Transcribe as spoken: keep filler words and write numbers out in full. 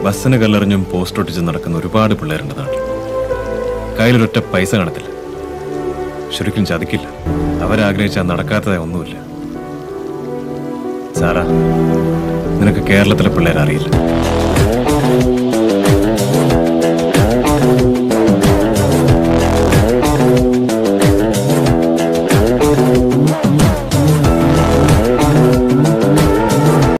ബസ്സിന് കല്ലെറിഞ്ഞും പോസ്റ്റ് ഒട്ടിച്ചും നടക്കുന്ന ഒരുപാട് പിള്ളേരുണ്ട് നാട്ടിൽ. കയ്യിലൊരൊറ്റ പൈസ കാണത്തില്ല. ശരിക്കും ചതിക്കില്ല. അവരാഗ്രഹിച്ചാൽ നടക്കാത്തതായി ഒന്നുമില്ല. സാറാ, നിനക്ക് കേരളത്തിലെ പിള്ളേരറിയില്ല.